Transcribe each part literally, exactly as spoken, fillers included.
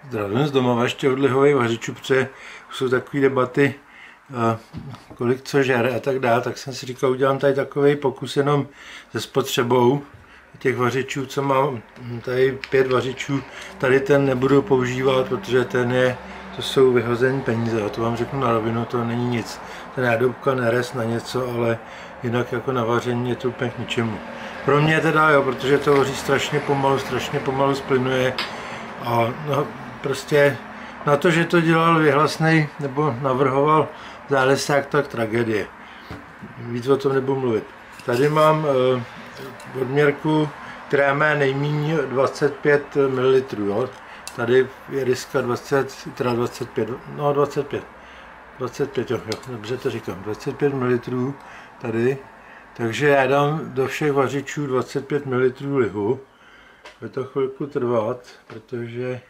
Zdravím z domova, ještě od lihových vařičů, protože jsou takové debaty, kolik co žere a tak dále, tak jsem si říkal, udělám tady takový pokus jenom se spotřebou těch vařičů, co mám tady pět vařičů, tady ten nebudu používat, protože ten je, to jsou vyhozené peníze, a to vám řeknu na rovinu, to není nic. Ten nádobka nerez na něco, ale jinak jako na vaření je to úplně k ničemu. Pro mě teda jo, protože to hoří strašně pomalu, strašně pomalu splynuje a no, prostě na to, že to dělal Věhlasnej nebo navrhoval Zálesák, tak tragédie. Víc o tom nebudu mluvit. Tady mám e, odměrku, která má nejméně dvacet pět mililitrů. Jo. Tady je riska dvacet, teda dvacet pět, no dvacet pět. dvacet pět, jo, jo, dobře to říkám, dvacet pět mililitrů tady. Takže já dám do všech vařičů dvacet pět mililitrů lihu. Bude to chvilku trvat, protože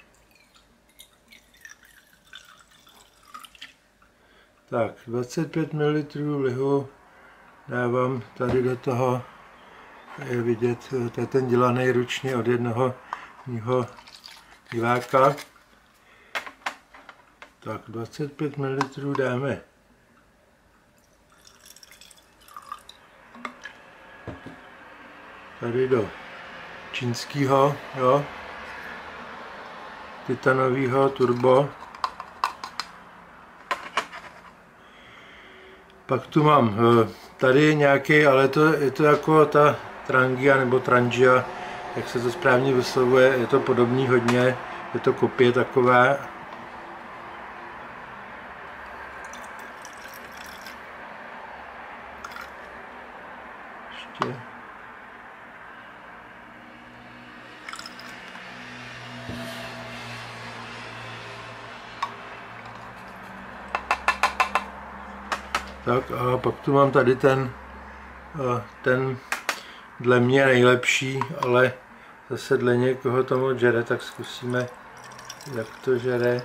tak, dvacet pět mililitrů lihu dávám tady do toho, je vidět, to je ten dělaný ručně od jednoho mýho diváka. Tak, dvacet pět mililitrů dáme tady do čínského, jo, titanového turbo. Pak tu mám tady nějaký, ale to, je to jako ta Trangia nebo Trangia, jak se to správně vyslovuje, je to podobný hodně, je to kopie taková. Ještě. Tak a pak tu mám tady ten, ten dle mě nejlepší, ale zase dle někoho to moc žere, tak zkusíme, jak to žere.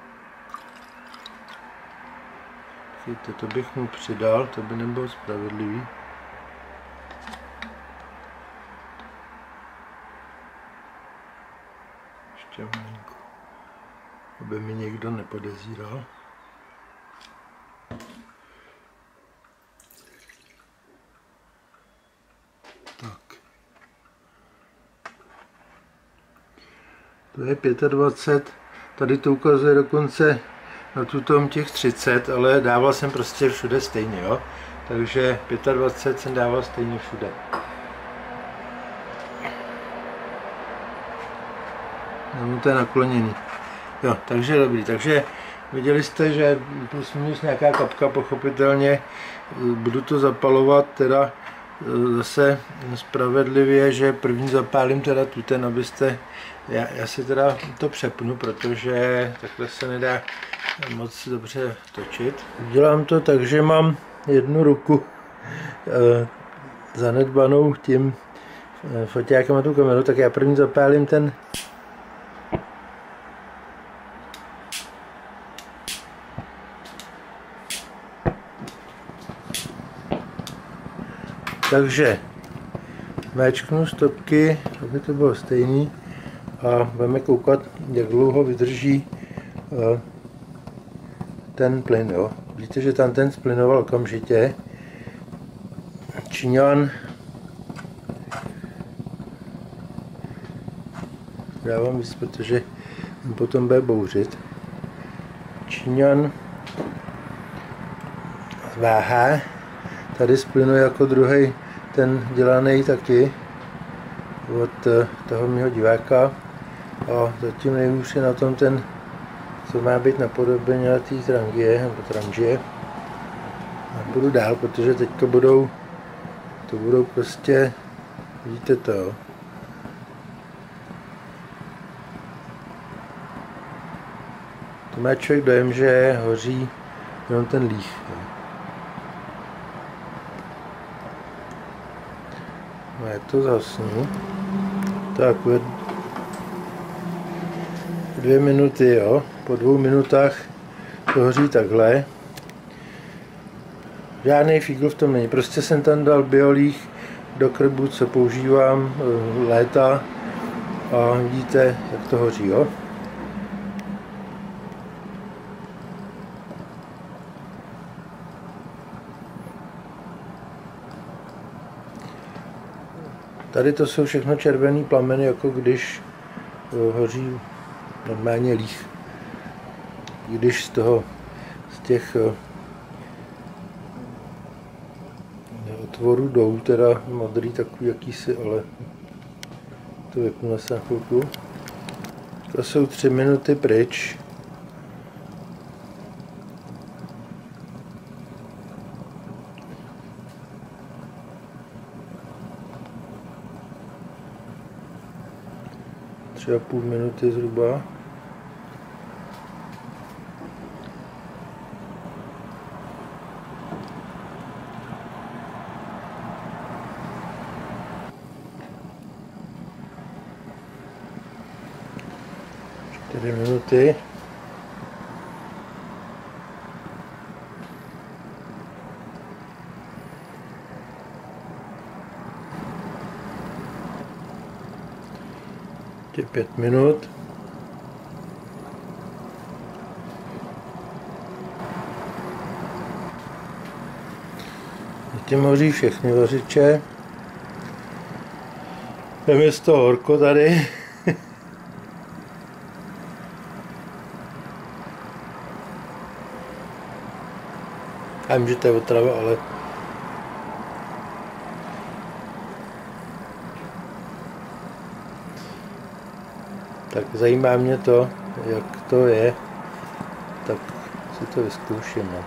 Víte, to bych mu přidal, to by nebylo spravedlivý. Ještě malinko, aby mi někdo nepodezíral. Tak. To je dvacet pět, tady to ukazuje dokonce na tutom těch třicet, ale dával jsem prostě všude stejně, jo. Takže dvacet pět jsem dával stejně všude. No, to je nakloněný. Jo, takže dobrý, takže viděli jste, že plus minus nějaká kapka, pochopitelně budu to zapalovat teda zase spravedlivě, že první zapálím teda tu ten, abyste, já, já si teda to přepnu, protože takhle se nedá moc dobře točit. Dělám to tak, že mám jednu ruku e, zanedbanou tím e, foťákem a tu kameru, tak já první zapálím ten takže méčknu stopky, aby to bylo stejný a budeme koukat, jak dlouho vydrží uh, ten plyn. Jo. Vidíte, že tam ten splynoval okamžitě. Číňan dávám víc, protože potom bude bouřit. Číňan váha. Tady splynuje jako druhý ten dělaný taky od toho mého diváka a zatím nejhůř je na tom ten, co má být napodobeně té Trangie nebo Trangie. A budu dál, protože teďka budou, to budou prostě, vidíte to, jo. To má člověk dojem, že hoří jenom ten líh. Jo. No, je to zasnu. Tak, dvě minuty, jo. Po dvou minutách to hoří takhle. Žádný fígl v tom není. Prostě jsem tam dal biolíh do krbu, co používám léta. A vidíte, jak to hoří, jo. Tady to jsou všechno červený plameny, jako když hoří normálně líh. Když z toho, z těch otvorů jdou teda modrý takový jakýsi, ale to vypnu se na chvilku. To jsou tři minuty pryč. Tři a půl minuty zhruba. Čtyři minuty. Ještě pět minut. Zatím hoří všechny vařiče. Je mi z toho horko tady. Já vím, že to je otrava, ale tak zajímá mě to, jak to je, tak si to vyzkouším. No.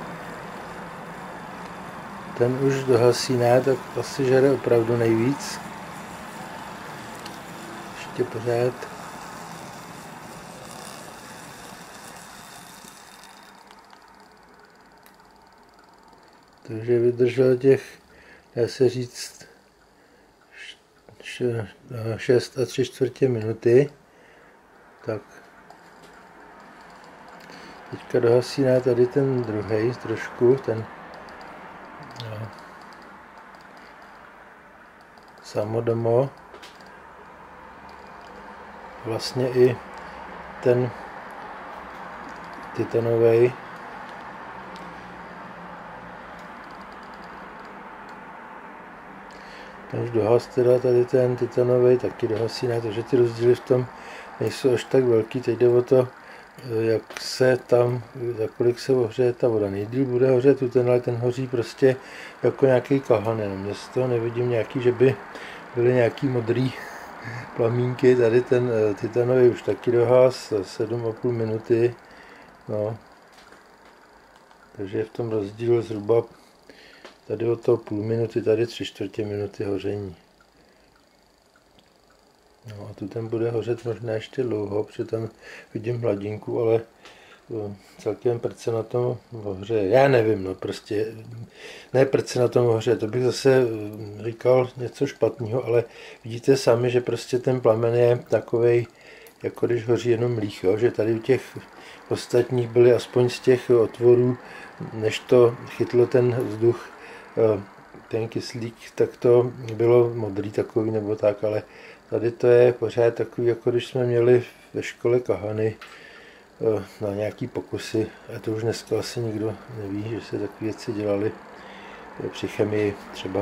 Ten už dohasíná, tak asi žere opravdu nejvíc. Ještě pořád. Takže vydržel těch, dá se říct, šest a tři čtvrtě minuty. Tak. Teďka dohasíná tady ten druhý trošku, ten no, samodomo. Vlastně i ten titanový. Ten už dohas teda tady ten titanový taky dohasíná, takže ty rozdíly v tom nejsou až tak velký. Teď jde o to, jak se tam, za kolik se ohřeje ta voda. Nejdýl bude hořet tu ten, ale ten hoří prostě jako nějaký kahan, jenom mě z toho nevidím nějaký, že by byly nějaký modrý plamínky. Tady ten titanový už taky dohas, sedm a půl minuty. No. Takže je v tom rozdíl zhruba tady o to půl minuty, tady tři čtvrtě minuty hoření. No a tu ten bude hořet možná ještě dlouho, protože tam vidím hladinku, ale celkem prce na tom ohře. Já nevím, no prostě, ne prce na tom ohře, to bych zase říkal něco špatného, ale vidíte sami, že prostě ten plamen je takovej, jako když hoří jenom líh, jo? Že tady u těch ostatních byly aspoň z těch otvorů, než to chytlo ten vzduch, ten kyslík, tak to bylo modrý takový nebo tak, ale tady to je pořád takový, jako když jsme měli ve škole kahany na nějaký pokusy, a to už dneska asi nikdo neví, že se takové věci dělaly při chemii třeba.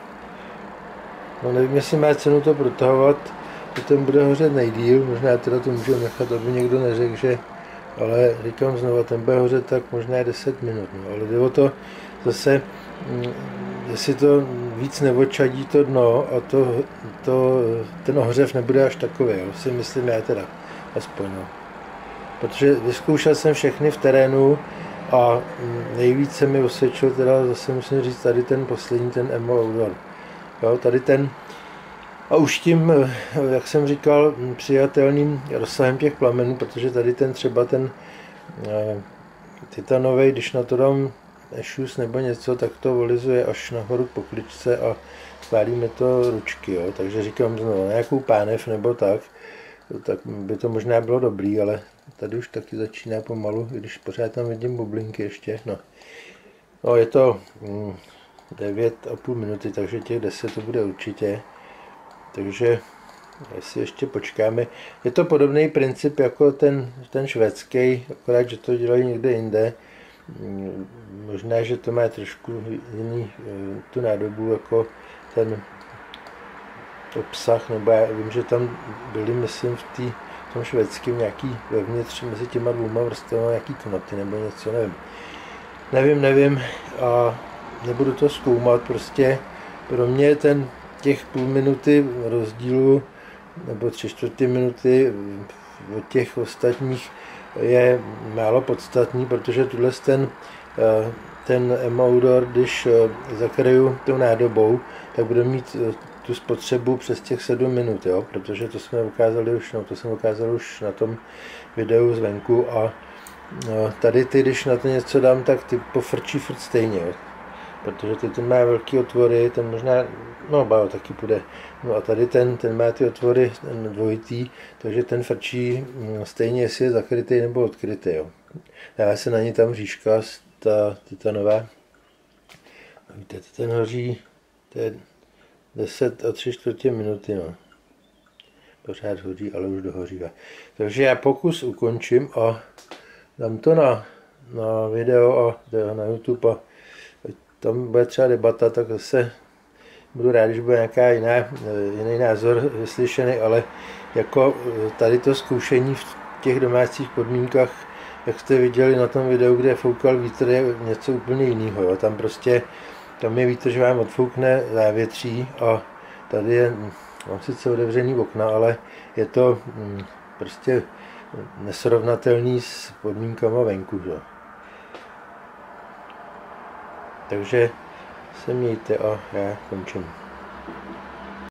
No nevím, jestli má cenu to protahovat, že ten bude hořet nejdýl, možná teda to můžu nechat, aby někdo neřekl, že, ale říkám znova, ten bude hořet tak možná deset minut, no, ale jde o to zase, jestli to víc neodčadí to dno a to, to, ten ohřev nebude až takový, jo, si myslím já teda, aspoň no. Protože vyzkoušel jsem všechny v terénu a nejvíce mi osvědčil teda, zase musím říct, tady ten poslední, ten Emo Outdoor. Jo, tady ten, a už tím, jak jsem říkal, přijatelným rozsahem těch plamenů, protože tady ten třeba ten eh, titanový, když na to dám ešus nebo něco, tak to volizuje až nahoru k pokličce a spálíme to ručky, jo. Takže říkám znovu, nějakou pánev nebo tak, tak by to možná bylo dobrý, ale tady už taky začíná pomalu, když pořád tam vidím bublinky ještě. No, no je to mm, devět a půl minuty, takže těch deset to bude určitě. Takže jestli ještě počkáme. Je to podobný princip jako ten, ten švédský, akorát, že to dělají někde jinde. Možná, že to má trošku jiný tu nádobu jako ten obsah, nebo já vím, že tam byly, myslím, v, tý, v tom švédském nějaký vevnitř mezi těma dvouma vrstvama nějaký knoty nebo něco, nevím. Nevím, nevím a nebudu to zkoumat, prostě pro mě ten těch půl minuty rozdílu nebo tři čtvrtě minuty od těch ostatních je málo podstatný, protože tuhle ten, ten Emaudor, když zakryju tou nádobou, tak bude mít tu spotřebu přes těch sedm minut, jo? Protože to jsme ukázali už, no, to jsem ukázal už na tom videu zvenku a no, tady ty, když na to něco dám, tak ty pofrčí furt stejně, jo? Protože ty ten má velký otvory, ten možná, no bál taky půjde, no a tady ten, ten má ty otvory ten dvojitý, takže ten frčí stejně, jestli je zakrytý nebo odkrytý, jo. Dá se na ní tam říška, ta titanová, víte, ten hoří, to je deset a tři čtvrtě minuty, no. Pořád hoří, ale už dohořívá. Takže já pokus ukončím a dám to na, na video a na YouTube a tam bude třeba debata, tak zase budu rád, když bude nějaká jiná, jiný názor vyslyšený, ale jako tady to zkoušení v těch domácích podmínkách, jak jste viděli na tom videu, kde foukal vítr, je něco úplně jiného. Jo. Tam prostě, tam je vítr, že vám odfoukne závětří a tady je, mám sice otevřený okna, ale je to hm, prostě nesrovnatelný s podmínkama venku. Jo. Takže se mějte a já končím.